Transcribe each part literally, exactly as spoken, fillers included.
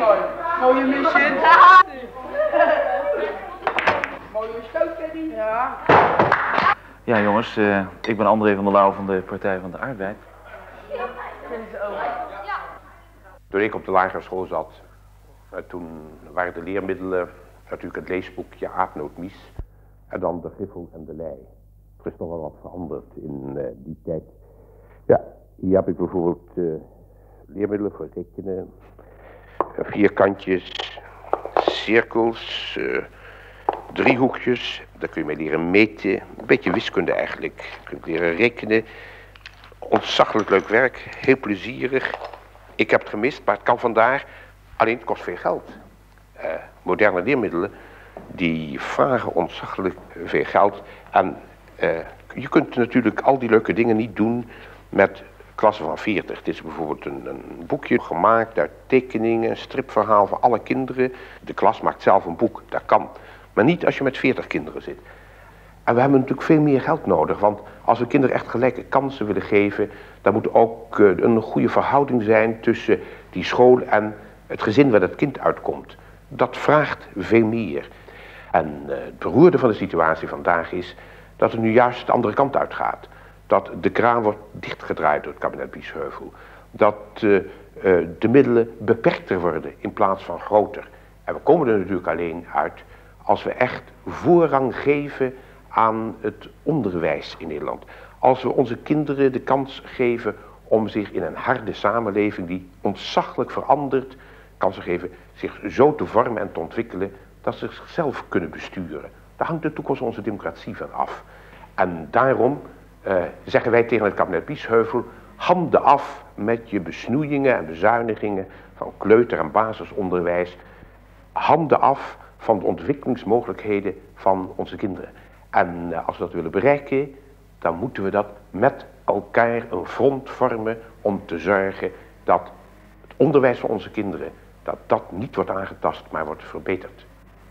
mooi. Mooie mission. Mooie stootpenning. Ja. Ja jongens, uh, ik ben André van der Lauw van de Partij van de Arbeid. Toen ik op de lagere school zat, uh, toen waren de leermiddelen natuurlijk het leesboekje Aapnoot-Mies en dan de Griffel en de Lei. Er is nog wel wat veranderd in uh, die tijd. Ja, hier heb ik bijvoorbeeld uh, leermiddelen voor rekenen, uh, vierkantjes, cirkels, uh, driehoekjes. Daar kun je mee leren meten, een beetje wiskunde eigenlijk. Je kunt leren rekenen. Ontzaglijk leuk werk, heel plezierig. Ik heb het gemist, maar het kan vandaar. Alleen het kost veel geld. Uh, moderne leermiddelen, die vragen ontzaglijk veel geld. En uh, je kunt natuurlijk al die leuke dingen niet doen met klassen van veertig. Het is bijvoorbeeld een, een boekje gemaakt uit tekeningen, een stripverhaal voor alle kinderen. De klas maakt zelf een boek, dat kan. Maar niet als je met veertig kinderen zit. En we hebben natuurlijk veel meer geld nodig, want als we kinderen echt gelijke kansen willen geven, dan moet ook uh, een goede verhouding zijn tussen die school en het gezin waar dat kind uitkomt. Dat vraagt veel meer. En uh, het beroerde van de situatie vandaag is dat het nu juist de andere kant uitgaat. Dat de kraan wordt dichtgedraaid door het kabinet Biesheuvel. Dat uh, uh, de middelen beperkter worden in plaats van groter. En we komen er natuurlijk alleen uit als we echt voorrang geven aan het onderwijs in Nederland. Als we onze kinderen de kans geven om zich in een harde samenleving die ontzaglijk verandert, kansen geven zich zo te vormen en te ontwikkelen dat ze zichzelf kunnen besturen. Daar hangt de toekomst van onze democratie van af. En daarom uh, zeggen wij tegen het kabinet Biesheuvel, handen af met je besnoeiingen en bezuinigingen van kleuter- en basisonderwijs. Handen af van de ontwikkelingsmogelijkheden van onze kinderen. En uh, als we dat willen bereiken, dan moeten we dat met elkaar een front vormen om te zorgen dat het onderwijs van onze kinderen, dat dat niet wordt aangetast, maar wordt verbeterd.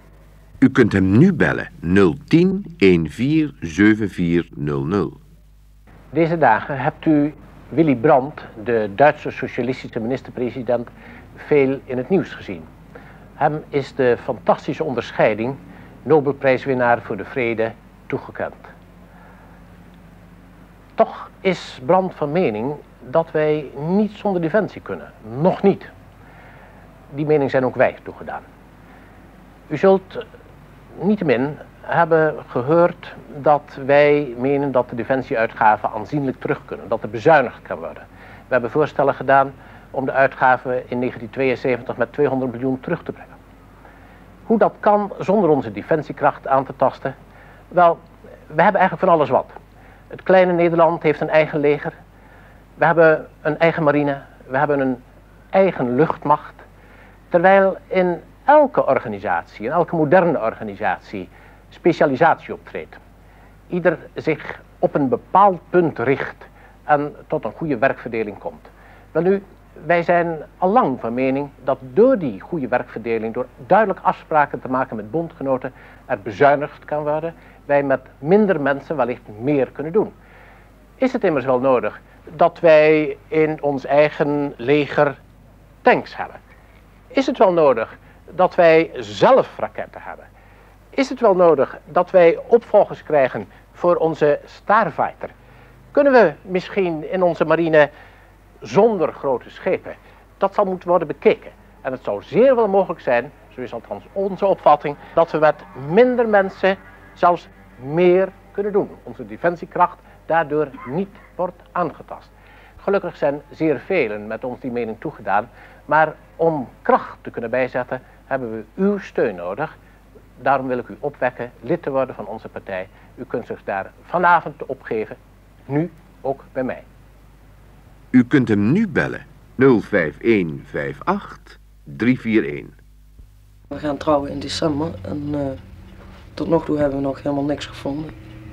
U kunt hem nu bellen nul tien viertien zevenenveertig nul. Deze dagen hebt u Willy Brandt, de Duitse socialistische minister-president, veel in het nieuws gezien. Hem is de fantastische onderscheiding Nobelprijswinnaar voor de vrede toegekend. Toch is Brandt van mening dat wij niet zonder defensie kunnen. Nog niet. Die mening zijn ook wij toegedaan. U zult niettemin hebben gehoord dat wij menen dat de defensieuitgaven aanzienlijk terug kunnen. Dat er bezuinigd kan worden. We hebben voorstellen gedaan om de uitgaven in negentien tweeënzeventig met tweehonderd miljoen terug te brengen. Hoe dat kan zonder onze defensiekracht aan te tasten? Wel, we hebben eigenlijk van alles wat. Het kleine Nederland heeft een eigen leger. We hebben een eigen marine. We hebben een eigen luchtmacht. Terwijl in elke organisatie, in elke moderne organisatie, specialisatie optreedt. Ieder zich op een bepaald punt richt en tot een goede werkverdeling komt. Wel nu, wij zijn al lang van mening dat door die goede werkverdeling, door duidelijk afspraken te maken met bondgenoten, er bezuinigd kan worden. Wij met minder mensen wellicht meer kunnen doen. Is het immers wel nodig dat wij in ons eigen leger tanks hebben? Is het wel nodig dat wij zelf raketten hebben? Is het wel nodig dat wij opvolgers krijgen voor onze Starfighter? Kunnen we misschien in onze marine zonder grote schepen? Dat zal moeten worden bekeken. En het zou zeer wel mogelijk zijn, zo is althans onze opvatting, dat we met minder mensen zelfs meer kunnen doen. Onze defensiekracht daardoor niet wordt aangetast. Gelukkig zijn zeer velen met ons die mening toegedaan, maar om kracht te kunnen bijzetten hebben we uw steun nodig. Daarom wil ik u opwekken lid te worden van onze partij. U kunt zich daar vanavond opgeven, nu ook bij mij. U kunt hem nu bellen nul vijf een vijf acht drie vier een. We gaan trouwen in december en uh, tot nog toe hebben we nog helemaal niks gevonden.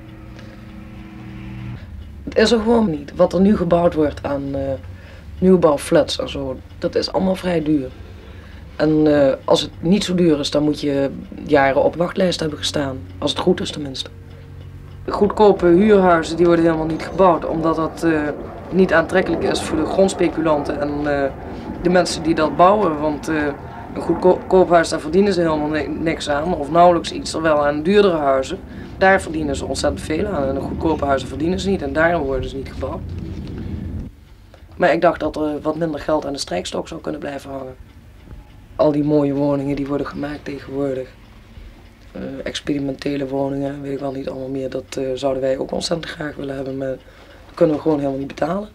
Het is er gewoon niet. Wat er nu gebouwd wordt aan uh, nieuwbouwflats en zo, dat is allemaal vrij duur. En uh, als het niet zo duur is, dan moet je jaren op wachtlijst hebben gestaan. Als het goed is tenminste. Goedkope huurhuizen die worden helemaal niet gebouwd, omdat dat uh, niet aantrekkelijk is voor de grondspeculanten en uh, de mensen die dat bouwen. Want uh, Een goedkoop huis, daar verdienen ze helemaal niks aan, of nauwelijks iets. Terwijl aan duurdere huizen, daar verdienen ze ontzettend veel aan. En een goedkope huizen verdienen ze niet en daarom worden ze niet gebouwd. Maar ik dacht dat er wat minder geld aan de strijkstok zou kunnen blijven hangen. Al die mooie woningen die worden gemaakt tegenwoordig. Uh, experimentele woningen, weet ik wel niet allemaal meer. Dat uh, zouden wij ook ontzettend graag willen hebben, maar dat kunnen we gewoon helemaal niet betalen.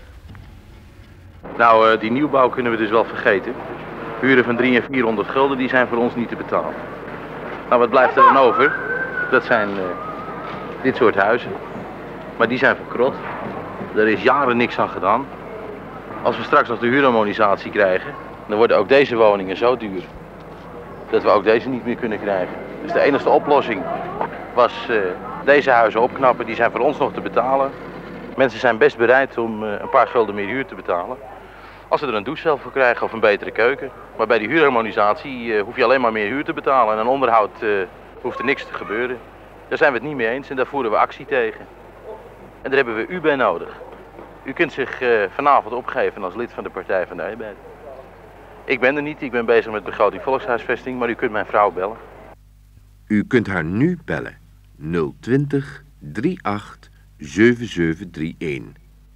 Nou, uh, die nieuwbouw kunnen we dus wel vergeten. Huren van driehonderd en vierhonderd gulden, die zijn voor ons niet te betalen. Nou, wat blijft er dan over? Dat zijn uh, dit soort huizen. Maar die zijn verkrot. Er is jaren niks aan gedaan. Als we straks nog de huurharmonisatie krijgen, dan worden ook deze woningen zo duur dat we ook deze niet meer kunnen krijgen. Dus de enige oplossing was uh, deze huizen opknappen, die zijn voor ons nog te betalen. Mensen zijn best bereid om uh, een paar gulden meer huur te betalen. Als ze er een douchecel voor krijgen of een betere keuken. Maar bij die huurharmonisatie uh, hoef je alleen maar meer huur te betalen en aan onderhoud uh, hoeft er niks te gebeuren. Daar zijn we het niet mee eens en daar voeren we actie tegen. En daar hebben we u bij nodig. U kunt zich uh, vanavond opgeven als lid van de Partij van de Arbeid. Ik ben er niet, ik ben bezig met begroting volkshuisvesting, maar u kunt mijn vrouw bellen. U kunt haar nu bellen. nul twintig drieënachtig zevenenzeventig drieëntig.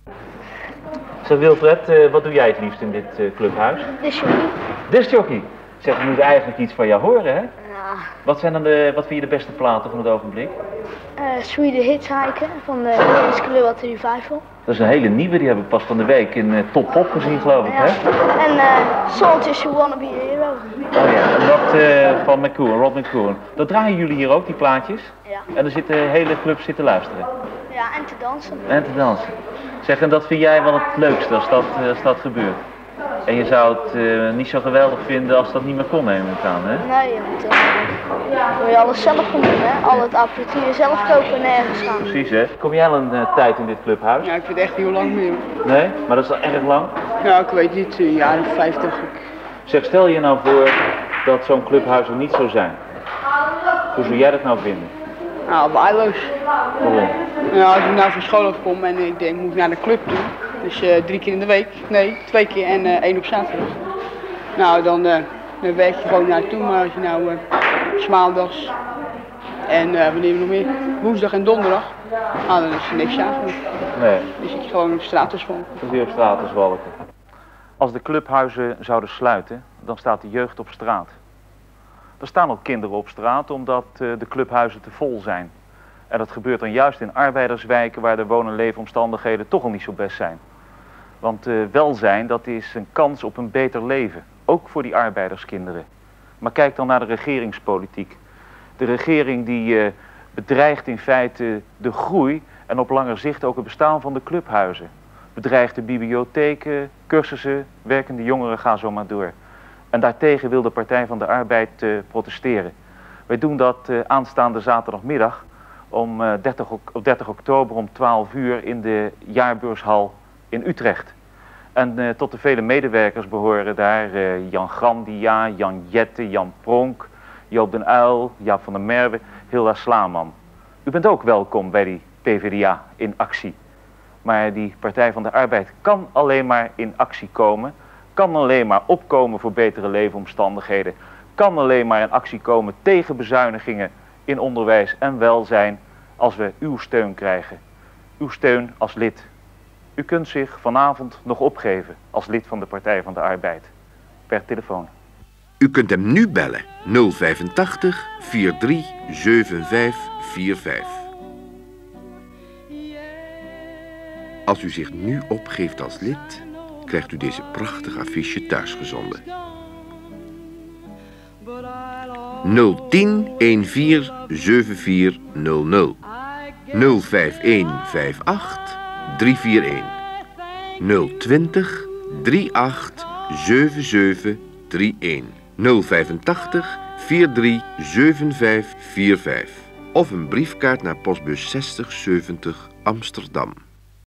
Zo Wilfred, uh, wat doe jij het liefst in dit uh, clubhuis? Discjockey. Discjockey. Zeg, we moeten eigenlijk iets van jou horen, hè? Ja. Wat zijn dan de, wat vind je de beste platen van het ogenblik? Uh, Sweden Hitchhiker van de Nederlandse Club Revival. Dat is een hele nieuwe, die hebben we pas van de week in uh, Top Pop gezien, geloof ik, Ja. hè? En uh, Soldiers Who Wanna Be a Hero. Oh ja, en dat uh, van McCool, Rod McCool. Dat draaien jullie hier ook, die plaatjes? Ja. En er zit de hele club zitten luisteren. Ja, en te dansen. En te dansen. Zeg, en dat vind jij wel het leukste als dat, uh, als dat gebeurt? En je zou het uh, niet zo geweldig vinden als dat niet meer kon, neem ik aan, hè? Nee, je moet, uh, wil je alles zelf gaan doen, hè? Al het apparatuur zelf kopen en nergens gaan. Precies, hè? Kom jij al een uh, tijd in dit clubhuis? Ja, ik vind het echt heel lang meer. Nee? Maar dat is al erg lang? Ja, ik weet niet, een jaar of vijftig. Zeg, stel je nou voor dat zo'n clubhuis er niet zou zijn. Hoe zou jij dat nou vinden? Nou, waardeloos. Waarom? Ja, als ik nou van school afkom en ik denk, moet ik naar de club toe. Dus uh, drie keer in de week, nee, twee keer en uh, één op zaterdag. Nou, dan, uh, dan werk je gewoon naartoe, maar als je nou uh, 's maandags en uh, wanneer we nog meer, woensdag en donderdag, nou, dan is er niks aan. Nee. Dan zit je gewoon op straat te zwalken. Dat is weer op straat te zwalken. Als de clubhuizen zouden sluiten, dan staat de jeugd op straat. Er staan ook kinderen op straat omdat uh, de clubhuizen te vol zijn. En dat gebeurt dan juist in arbeiderswijken waar de woon- en leefomstandigheden toch al niet zo best zijn. Want uh, welzijn, dat is een kans op een beter leven. Ook voor die arbeiderskinderen. Maar kijk dan naar de regeringspolitiek. De regering die uh, bedreigt in feite de groei en op lange zicht ook het bestaan van de clubhuizen. Bedreigt de bibliotheken, cursussen, werkende jongeren, gaan zo maar door. En daartegen wil de Partij van de Arbeid uh, protesteren. Wij doen dat uh, aanstaande zaterdagmiddag om uh, dertig, op dertig oktober om twaalf uur in de jaarbeurshal in Utrecht. En uh, tot de vele medewerkers behoren daar uh, Jan Grandia, Jan Jette, Jan Pronk, Joop den Uyl, Jaap van der Merwe, Hilda Slaman. U bent ook welkom bij die P v d A in actie. Maar die Partij van de Arbeid kan alleen maar in actie komen, kan alleen maar opkomen voor betere leefomstandigheden, kan alleen maar in actie komen tegen bezuinigingen in onderwijs en welzijn als we uw steun krijgen. Uw steun als lid. U kunt zich vanavond nog opgeven als lid van de Partij van de Arbeid. Per telefoon. U kunt hem nu bellen. nul vijfentachtig drieënveertig zevenenvijftig vijfenveertig. Als u zich nu opgeeft als lid, krijgt u deze prachtige affiche thuisgezonden. nul tien veertien zevenenveertig nul nul. nul vijf een vijf acht drie vier een. nul twintig drieënachtig zevenenzeventig drieëntig. nul vijfentachtig drieënveertig zevenenvijftig vijfenveertig. Of een briefkaart naar postbus zestig zeventig Amsterdam.